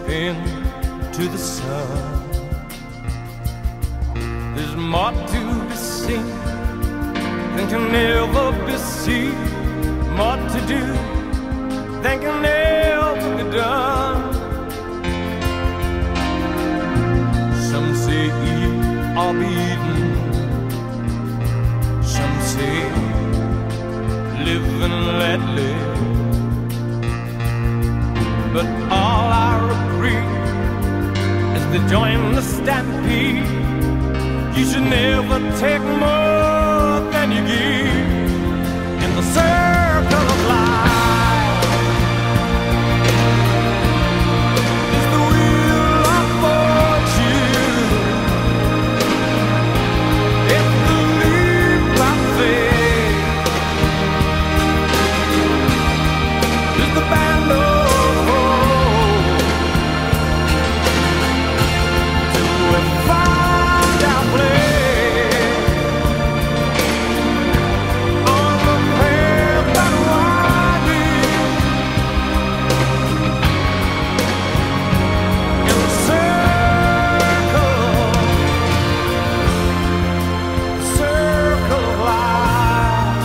into the sun. There's more to be seen than can ever be seen, more to do than can ever be done. Some say eat or be eaten, some say live and let live. But all I agree is to join the stampede. You should never take more than you give in the circle of life. It's the wheel of fortune. It's the leap of faith. It's the band of hope. Do we find our place on the path that winding in the circle of life.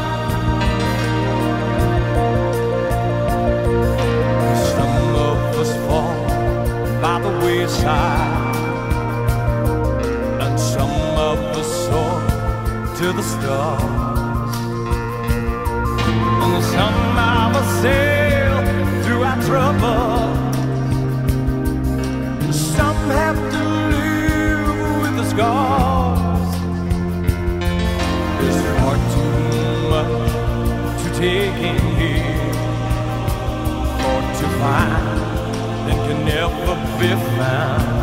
Some of us fall by the wayside, and some of us soar to the stars, and some of us sail through our trouble. Some have to live with the scars. There's far too much to take in here, or to find that can never be found.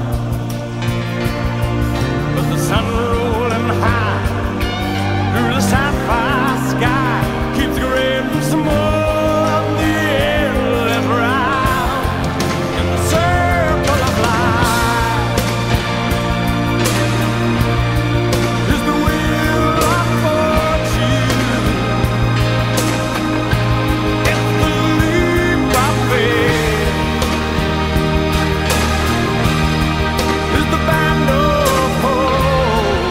But the sun rolling high through the sapphire sky keeps creating some more of the endless round in the circle of life. Is the wheel of fortune. It's the leap of faith. Is the band of hope.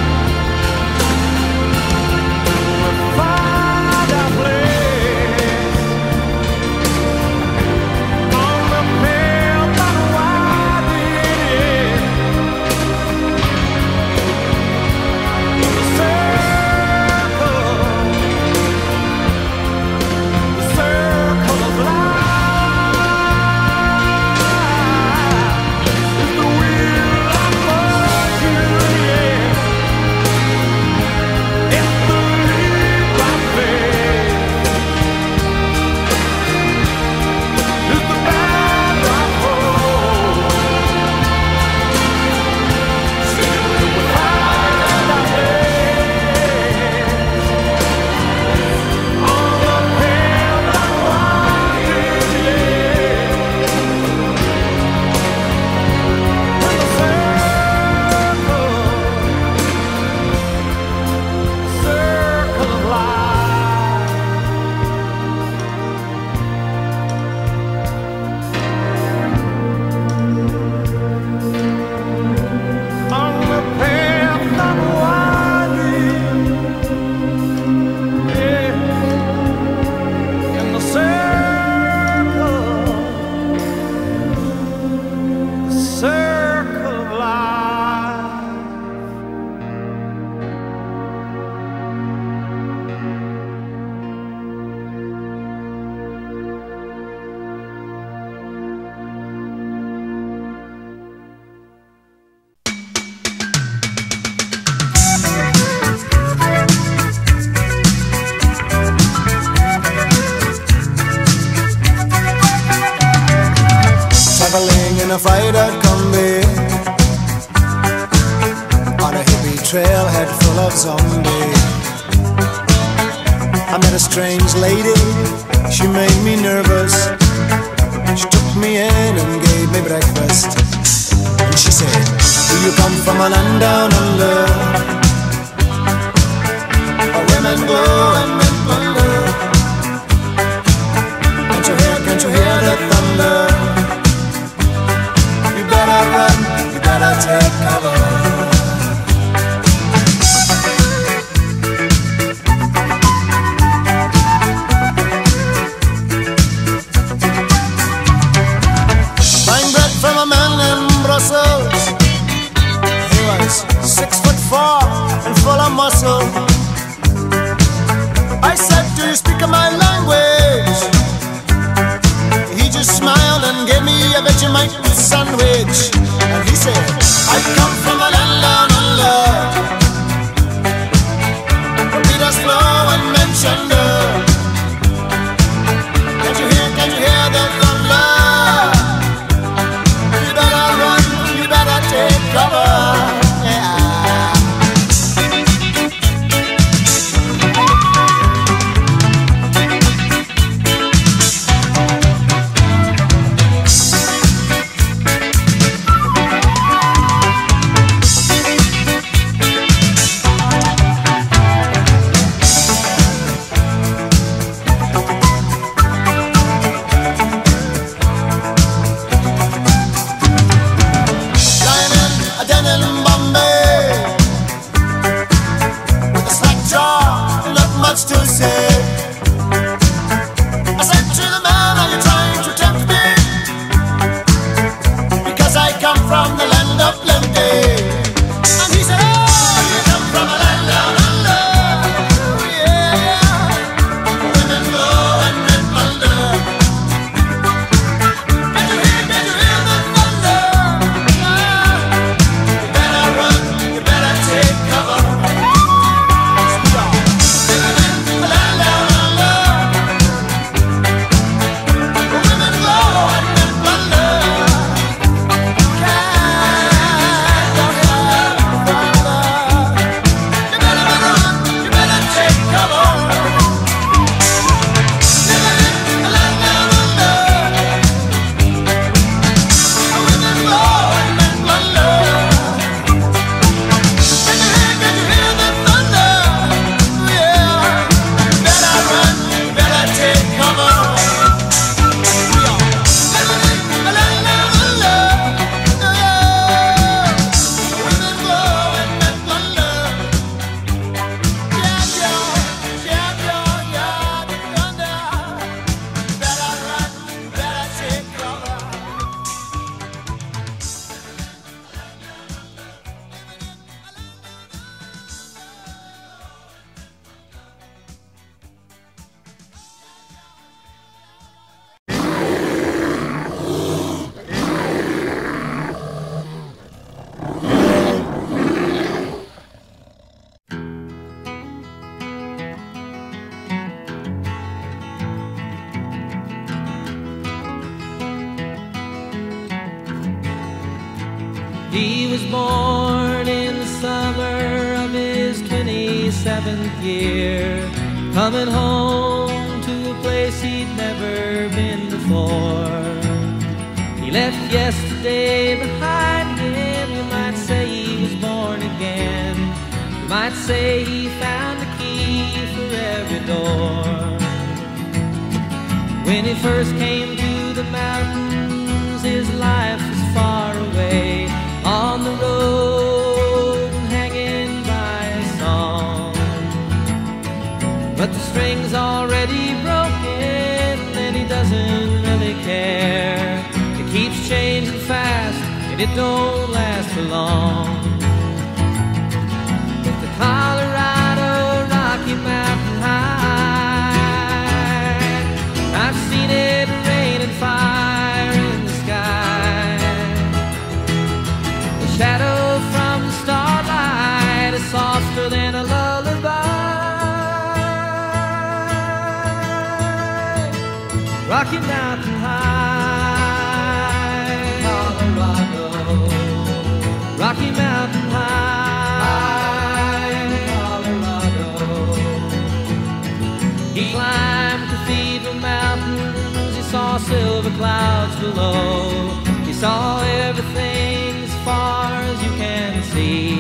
We find our place on the path that winding in the circle of life. Is the wheel of fortune, yeah. It's the leap of faith. It's the band of hope. Sing it with find our place on the path that winding, yeah. In the circle of life. On the path that winding, yeah. In the circle of life. Traveling in a freighter combi on a hippie trailhead full of zombies. I met a strange lady, she made me nervous. She took me in and gave me breakfast. And she said, do you come from a land down under, where women go and men plunder? Can't you hear the thunder? take cover. Buying bread from a man in Brussels. He was 6'4" and full of muscle. I said, do you speak my language? He just smiled and gave me a Vegemite sandwich. And he said, I come from a land down under, where Peter's flow and Manchester. Can you hear the thunder? You better run, you better take cover. To say, I said to the man, are you trying to tempt me? Because I come from the land of plenty. And he said, oh, you come from a land down under. Oh, yeah. Women go and men wonder. Can you hear the thunder? You better run, you better take cover. He was born in the summer of his 27th year, coming home to a place he'd never been before. He left yesterday behind him. You might say he was born again. You might say he found the key for every door. When he first came to the mountains, his life was far away, on the road, hanging by a song. But the string's already broken, and he doesn't really care. It keeps changing fast, and it don't last for long. But the Colorado Rocky Mountain High, I've seen it rain and fire in the sky. Shadow from the starlight is softer than a lullaby. Rocky Mountain High, Colorado. Rocky Mountain High, Colorado. He climbed Cathedral Mountains. He saw silver clouds below. He saw everything as far as you can see.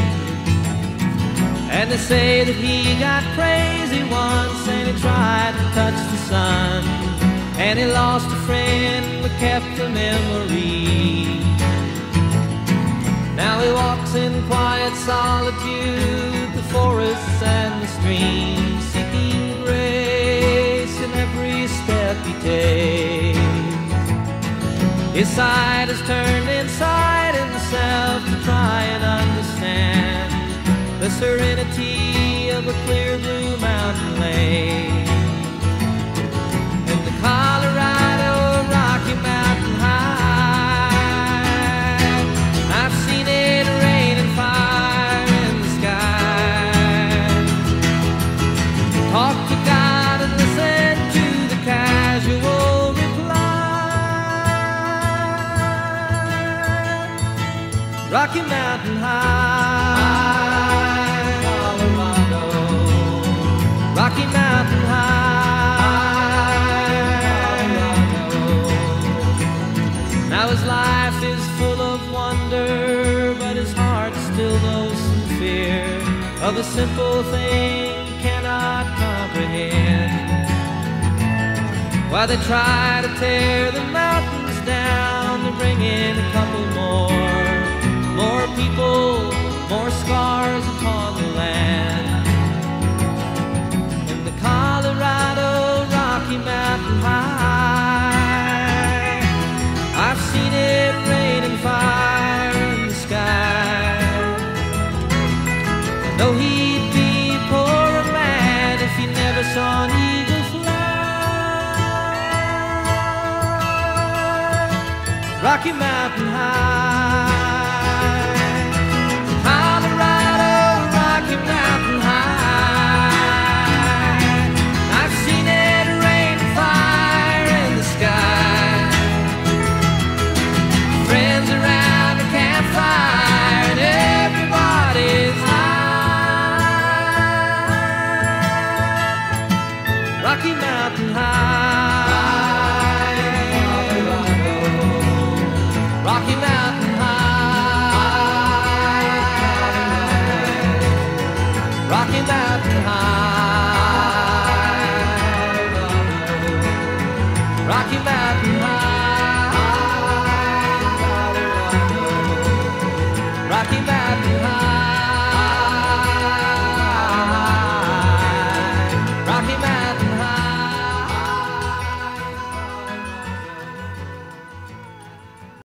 And they say that he got crazy once, and he tried to touch the sun, and he lost a friend but kept the memory. Now he walks in quiet solitude, the forests and the streams, seeking grace in every step he takes. His sight is turned inside himself to try and understand the serenity of a clear blue mountain lake. In the Colorado Rocky Mountain High, I've seen it rain and fire in the sky. Talk to God and listen to the casual reply. Rocky Mountain High, Colorado. Rocky Mountain High, Colorado. Now his life is full of wonder, but his heart still knows some fear of a simple thing he cannot comprehend. While they try to tear the mountains down, to bring in a couple more people, more scars upon the land. In the Colorado Rocky Mountain High, I've seen it rain and fire in the sky. Though he'd be a poorer man if he never saw an eagle fly. Rocky Mountain High, Colorado, Rocky Mountain High. I've seen it rain and fire in the sky. Friends around the campfire and everybody's high. Rocky Mountain High, Colorado. Rocky Mountain High, Rocky Mountain High, Rocky Mountain High, Rocky Mountain High.